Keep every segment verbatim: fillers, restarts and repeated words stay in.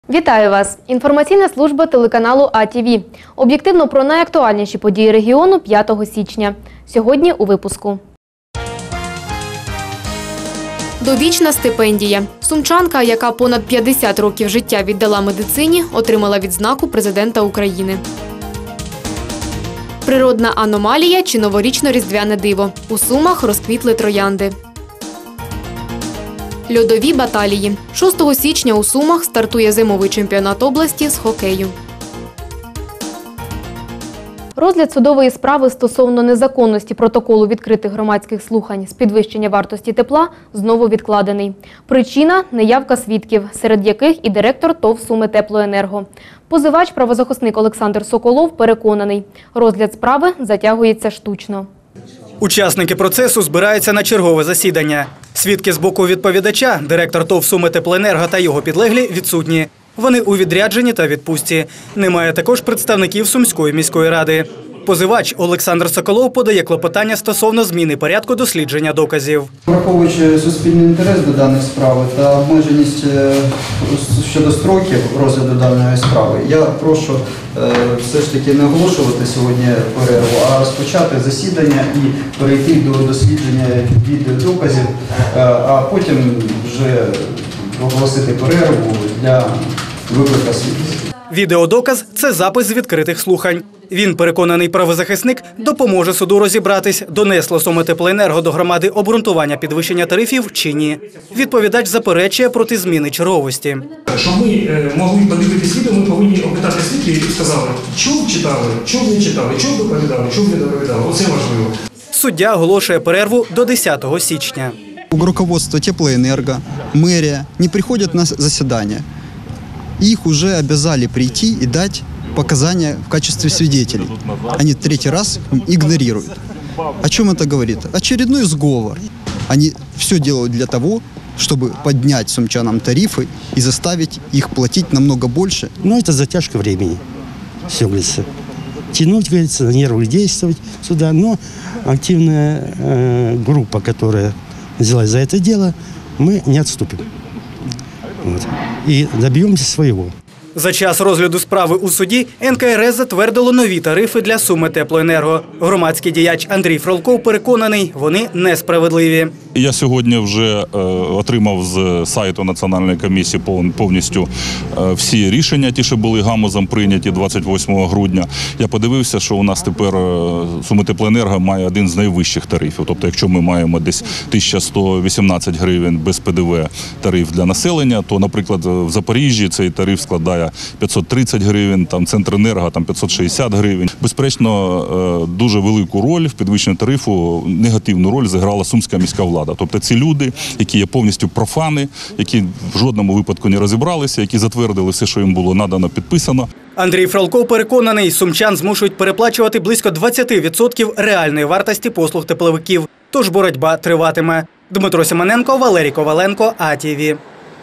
Вітаю вас! Інформаційна служба телеканалу А Т В. Об'єктивно про найактуальніші події регіону п'ятого січня. Сьогодні у випуску. Довічна стипендія. Сумчанка, яка понад п'ятдесят років життя віддала медицині, отримала відзнаку президента України. Природна аномалія чи новорічно-різдвяне диво. У Сумах розквітли троянди. Льодові баталії. шостого січня у Сумах стартує зимовий чемпіонат області з хокею. Розгляд судової справи стосовно незаконності протоколу відкритих громадських слухань з підвищення вартості тепла знову відкладений. Причина – неявка свідків, серед яких і директор ТОВ «Сумитеплоенерго». Позивач, правозахисник Олександр Соколов, переконаний – розгляд справи затягується штучно. Учасники процесу збираються на чергове засідання. Свідки з боку відповідача, директор ТОВ «Сумитеплоенерго» та його підлеглі відсутні. Вони у відрядженні та відпустці. Немає також представників Сумської міської ради. Позивач Олександр Соколов подає клопотання стосовно зміни порядку дослідження доказів. Враховуючи суспільний інтерес до даної справи та обмеженість щодо строків розгляду даної справи, я прошу все ж таки не оголошувати сьогодні перерву, а розпочати засідання і перейти до дослідження відеодоказів, а потім вже оголосити перерву для виклику свідків. Відеодоказ – це запис з відкритих слухань. Він, переконаний правозахисник, допоможе суду розібратись, донесло Сумитеплоенерго до громади обґрунтування підвищення тарифів чи ні. Відповідач заперечує проти зміни черговості. Щоб ми могли подивитися відео, ми повинні опитати свідків і сказали, чув читали, чув не читали, чув доповідали, чув не доповідали. Оце важливо. Суддя оголошує перерву до десятого січня. Руководство Теплоэнерго, мэрия не приходят на заседания. Их уже обязали прийти и дать показания в качестве свидетелей. Они третий раз игнорируют. О чем это говорит? Очередной сговор. Они все делают для того, чтобы поднять сумчанам тарифы и заставить их платить намного больше. Но это затяжка времени. Все, говорится. Тянуть, говорится, на нервы действовать сюда. Но активная э, группа, которая взялась за это дело, мы не отступим. Вот. И добьемся своего. За час розгляду справи у суді Ен Ка Ер Ес затвердило нові тарифи для Сумитеплоенерго. Громадський діяч Андрій Фролков переконаний, вони несправедливі. Я сьогодні вже е, отримав з сайту Національної комісії повністю е, всі рішення, ті, що були гамузом прийняті двадцять восьмого грудня. Я подивився, що у нас тепер е, Сумитеплоенерго має один з найвищих тарифів. Тобто, якщо ми маємо десь тисяча сто вісімнадцять гривень без Пе Де Ве тариф для населення, то, наприклад, в Запоріжжі цей тариф складає п'ятсот тридцять гривень, там Центренерго там п'ятсот шістдесят гривень. Безперечно, дуже велику роль в підвищенні тарифу, негативну роль зіграла Сумська міська влада. Тобто ці люди, які є повністю профани, які в жодному випадку не розібралися, які затвердили все, що їм було надано, підписано. Андрій Фролков переконаний, сумчан змушують переплачувати близько двадцять відсотків реальної вартості послуг тепловиків. Тож боротьба триватиме. Дмитро Симоненко, Валерій Коваленко, А Т В.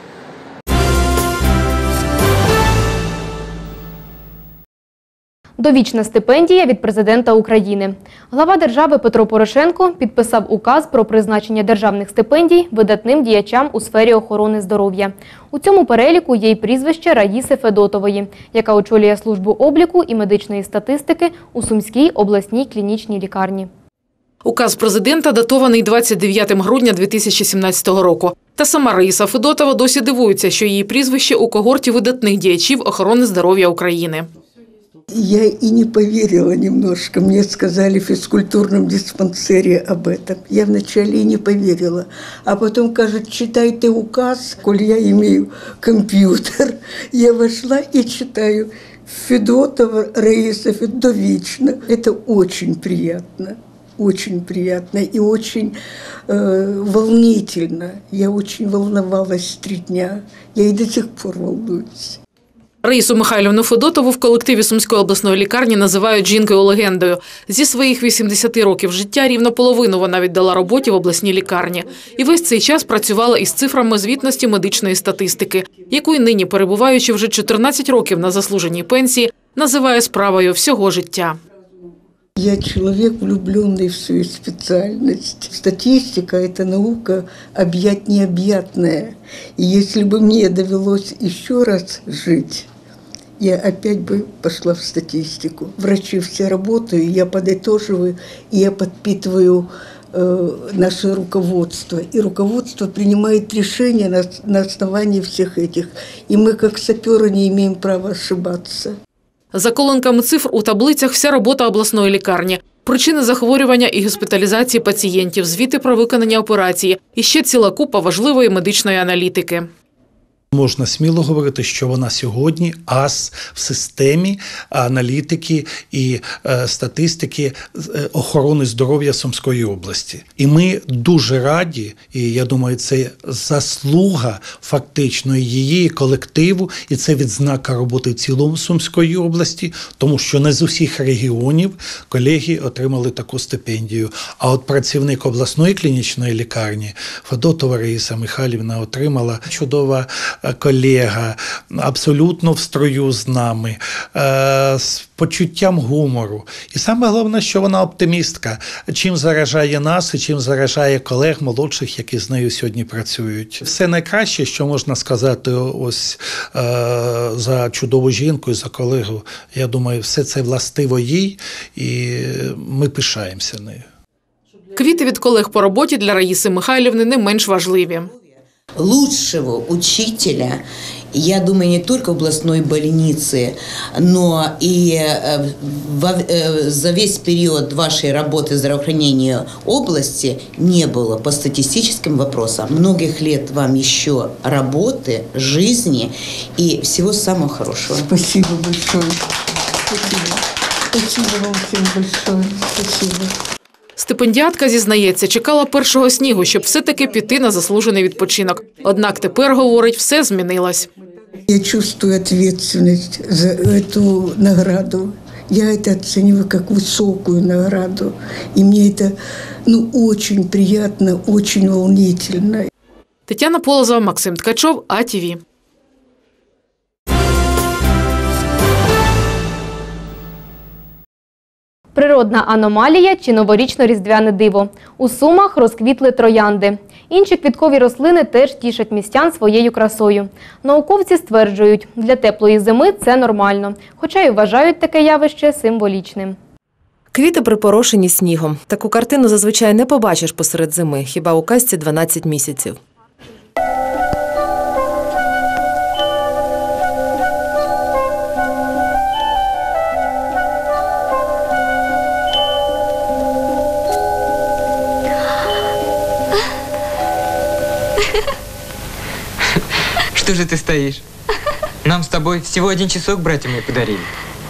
Довічна стипендія від президента України. Глава держави Петро Порошенко підписав указ про призначення державних стипендій видатним діячам у сфері охорони здоров'я. У цьому переліку є й прізвище Раїси Федотової, яка очолює службу обліку і медичної статистики у Сумській обласній клінічній лікарні. Указ президента датований двадцять дев'ятого грудня дві тисячі сімнадцятого року. Та сама Раїса Федотова досі дивується, що її прізвище у когорті видатних діячів охорони здоров'я України. Я и не поверила немножко. Мне сказали в физкультурном диспансере об этом. Я вначале и не поверила. А потом, кажут, читайте указ, коль я имею компьютер. Я вошла и читаю. Федотова Раиса Федотовична. Это очень приятно. Очень приятно и очень э, волнительно. Я очень волновалась три дня. Я и до сих пор волнуюсь. Раїсу Михайлівну Федотову в колективі Сумської обласної лікарні називають жінкою-легендою. Зі своїх вісімдесяти років життя рівно половину вона віддала роботі в обласній лікарні. І весь цей час працювала із цифрами звітності медичної статистики, яку й нині, перебуваючи вже чотирнадцять років на заслуженій пенсії, називає справою всього життя. Я человек, влюбленный в свою специальность. Статистика – это наука объять необъятная. И если бы мне довелось еще раз жить, я опять бы пошла в статистику. Врачи все работают, я подытоживаю, и я подпитываю э, наше руководство. И руководство принимает решения на, на основании всех этих. И мы, как саперы, не имеем права ошибаться. За колонками цифр у таблицях вся робота обласної лікарні. Причини захворювання і госпіталізації пацієнтів, звіти про виконання операції і ще ціла купа важливої медичної аналітики. Можна сміло говорити, що вона сьогодні ас в системі аналітики і е, статистики е, охорони здоров'я Сумської області. І ми дуже раді, і я думаю, це заслуга фактично її колективу, і це відзнака роботи в цілому Сумської області, тому що не з усіх регіонів колеги отримали таку стипендію. А от працівник обласної клінічної лікарні Федотова Раїса Михайлівна отримала чудова колега, абсолютно в строю з нами, з почуттям гумору. І саме головне, що вона оптимістка, чим заражає нас і чим заражає колег молодших, які з нею сьогодні працюють. Все найкраще, що можна сказати ось за чудову жінку і за колегу, я думаю, все це властиво їй, і ми пишаємося нею. Квіти від колег по роботі для Раїси Михайлівни не менш важливі. Лучшего учителя, я думаю, не только в областной больнице, но и за весь период вашей работы в здравоохранении области не было по статистическим вопросам. Многих лет вам еще работы, жизни и всего самого хорошего. Спасибо большое. Спасибо. Спасибо вам всем большое. Спасибо. Стипендіатка зізнається, чекала першого снігу, щоб все-таки піти на заслужений відпочинок. Однак тепер, говорить, все змінилось. Я чувствую ответственность за эту награду. Я это оцениваю как высокую награду. И мне это ну, очень приятно, очень волнительно. Тетяна Полозова, Максим Ткачов, А Т В. Природна аномалія чи новорічно-різдвяне диво. У Сумах розквітли троянди. Інші квіткові рослини теж тішать містян своєю красою. Науковці стверджують, для теплої зими це нормально, хоча й вважають таке явище символічним. Квіти припорошені снігом. Таку картину зазвичай не побачиш посеред зими, хіба у казці дванадцять місяців. Что же ты стоишь? Нам с тобой всего один часок братья мои подарили.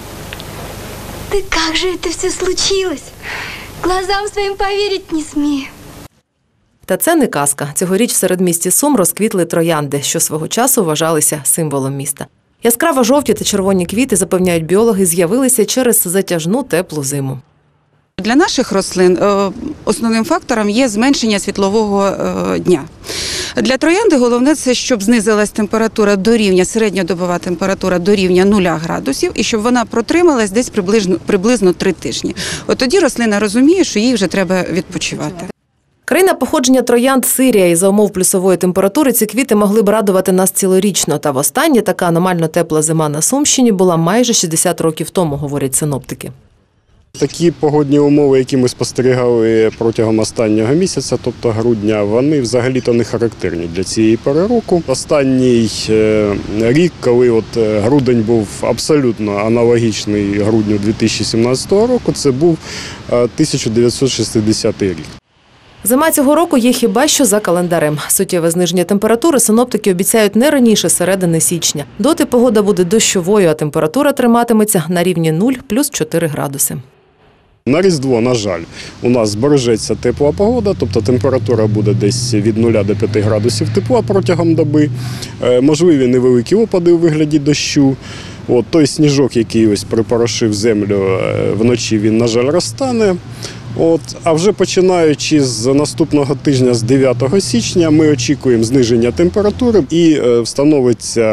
Да как же это все случилось? Глазам своим поверить не смею. Та це не казка. Цьогоріч в середмісті Сум розквітли троянди, що свого часу вважалися символом міста. Яскраво жовті та червоні квіти, запевняють біологи, з'явилися через затяжну теплу зиму. Для наших рослин основним фактором є зменшення світлового дня. Для троянди головне це, щоб знизилась температура до рівня, середньодобова температура до рівня нуля градусів, і щоб вона протрималась десь приблизно, приблизно три тижні. От тоді рослина розуміє, що їй вже треба відпочивати. Країна походження троянд – Сирія, і за умов плюсової температури ці квіти могли б радувати нас цілорічно. Та востаннє така аномально тепла зима на Сумщині була майже шістдесят років тому, говорять синоптики. Такі погодні умови, які ми спостерігали протягом останнього місяця, тобто грудня, вони взагалі-то не характерні для цієї пори року. Останній рік, коли от грудень був абсолютно аналогічний грудню дві тисячі сімнадцятого року, це був тисяча дев'ятсот шістдесятий рік. Зима цього року є хіба що за календарем. Суттєве зниження температури синоптики обіцяють не раніше середини січня. Доти погода буде дощовою, а температура триматиметься на рівні нуль плюс чотири градуси. На Різдво, на жаль, у нас збережеться тепла погода, тобто температура буде десь від нуля до п'яти градусів тепла протягом доби. Можливі невеликі опади у вигляді дощу. От, той сніжок, який ось припорошив землю вночі, він, на жаль, розтане. От, а вже починаючи з наступного тижня, з дев'ятого січня, ми очікуємо зниження температури і е, встановиться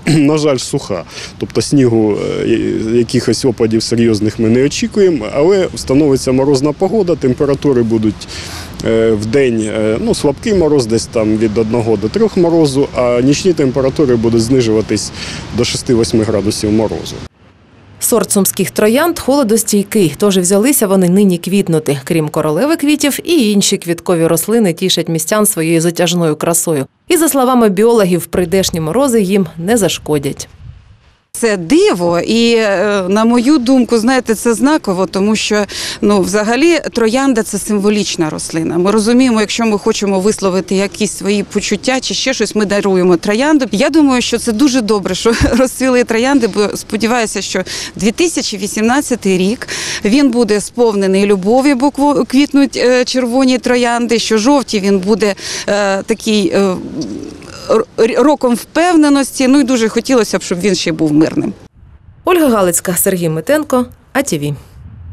на жаль, суха. Тобто снігу, якихось опадів серйозних ми не очікуємо, але встановиться морозна погода, температури будуть в день, ну, слабкий мороз, десь там від одного до трьох морозу, а нічні температури будуть знижуватись до шести-восьми градусів морозу. Сорт сумських троянд холодостійкий, тож взялися вони нині квітнути. Крім королеви квітів, і інші квіткові рослини тішать містян своєю затяжною красою. І, за словами біологів, прийдешні морози їм не зашкодять. Це диво і, на мою думку, знаєте, це знаково, тому що, ну, взагалі, троянда – це символічна рослина. Ми розуміємо, якщо ми хочемо висловити якісь свої почуття чи ще щось, ми даруємо троянду. Я думаю, що це дуже добре, що розцвіли троянди, бо сподіваюся, що дві тисячі вісімнадцятий рік, він буде сповнений любові, бо квітнуть червоні троянди, що жовті він буде е, такий е, роком впевненості, ну і дуже хотілося б, щоб він ще був мирним. Ольга Галицька, Сергій Митенко, А Ті Ві.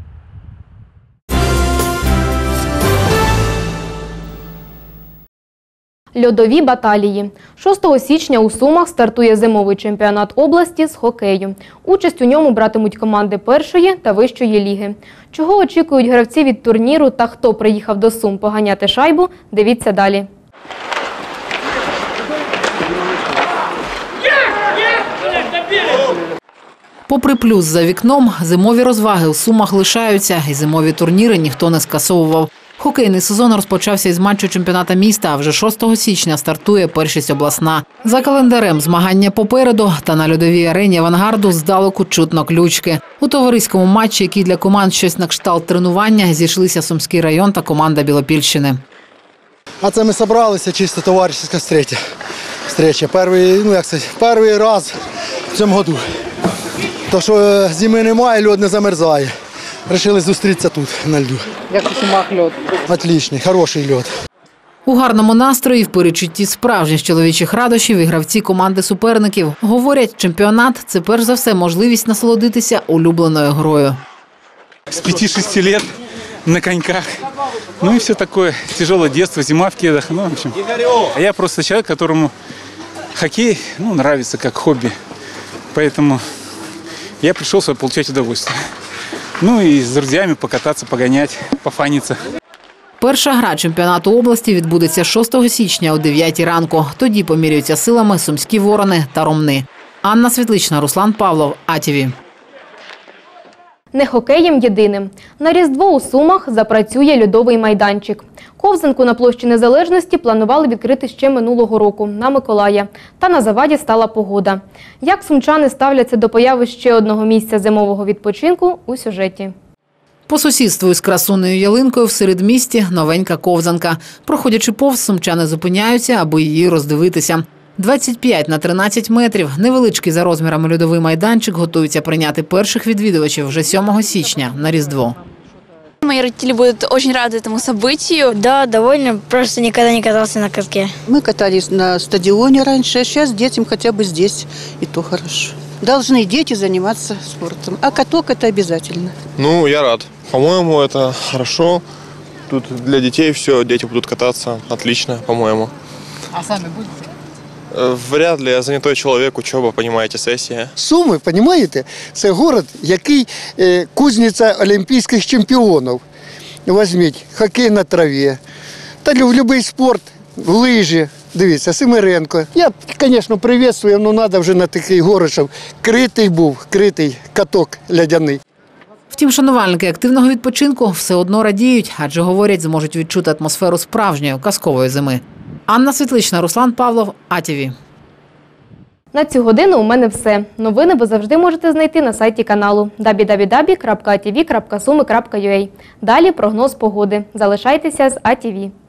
Льодові баталії. шостого січня у Сумах стартує зимовий чемпіонат області з хокею. Участь у ньому братимуть команди першої та вищої ліги. Чого очікують гравці від турніру та хто приїхав до Сум поганяти шайбу, дивіться далі. Попри плюс за вікном, зимові розваги у Сумах лишаються, і зимові турніри ніхто не скасовував. Хокейний сезон розпочався із матчу чемпіоната міста, а вже шостого січня стартує першість обласна. За календарем змагання попереду, та на льодовій арені «Авангарду» здалеку чутно ключки. У товариському матчі, який для команд щось на кшталт тренування, зійшлися Сумський район та команда Білопільщини. А це ми зібралися чисто товаришська встреча. Встреча. Перший, ну як це, перший раз в цьому году. То, що зими немає, льод не замерзає. Рішили зустрітися тут, на льду. Як у Сумах льод? Отличний, хороший льод. У гарному настрої, в передчутті справжніх чоловічих радощів і гравці команди суперників. Говорять, чемпіонат – це перш за все можливість насолодитися улюбленою грою. С пяти-шести лет на коньках. Ну и все такое. Тяжелое детство, зима в кедах. Ну, в общем. А я просто человек, которому хоккей, ну, нравится как хобби. Поэтому я пришел сюда получать удовольствие. Ну и с друзьями покататься, погонять, пофаниться. Перша гра чемпіонату області відбудеться шостого січня о дев'ятій ранку. Тоді поміряються силами Сумські Ворони та Ромни. Анна Світлична, Руслан Павлов, А Ті Ві. Не хокеєм єдиним. На Різдво у Сумах запрацює льодовий майданчик. Ковзанку на площі Незалежності планували відкрити ще минулого року, на Миколая. Та на заваді стала погода. Як сумчани ставляться до появи ще одного місця зимового відпочинку – у сюжеті. По сусідству із красуною ялинкою в середмісті новенька ковзанка. Проходячи повз, сумчани зупиняються, аби її роздивитися. двадцять п'ять на тринадцять метрів, невеличкий за розмірами льодовий майданчик готується прийняти перших відвідувачів вже сьомого січня на Різдво. Мои родители будут очень рады этому событию. Да, довольно, просто никогда не катался на катке. Мы катались на стадионе раньше, а сейчас детям хотя бы здесь, и то хорошо. Должны дети заниматься спортом, а каток – это обязательно. Ну, я рад. По-моему, это хорошо. Тут для детей все, дети будут кататься. Отлично, по-моему. А сами будете? Вряд ли, я занятой чоловік, учоба, розумієте, сесія. Суми, розумієте, це город, який е, кузниця олімпійських чемпіонів. Візьміть, хокей на траві, та будь-який спорт, в лижі. Дивіться, Семеренко. Я, звісно, привітствую, але треба вже на такий город, щоб критий був, критий каток лядяний. Втім, шанувальники активного відпочинку все одно радіють, адже, говорять, зможуть відчути атмосферу справжньої казкової зими. Анна Світлична, Руслан Павлов, А Ті Ві. На цю годину у мене все. Новини ви завжди можете знайти на сайті каналу дабл ю дабл ю дабл ю крапка а ті ві крапка суми крапка ю а. Далі прогноз погоди. Залишайтеся з А Ті Ві.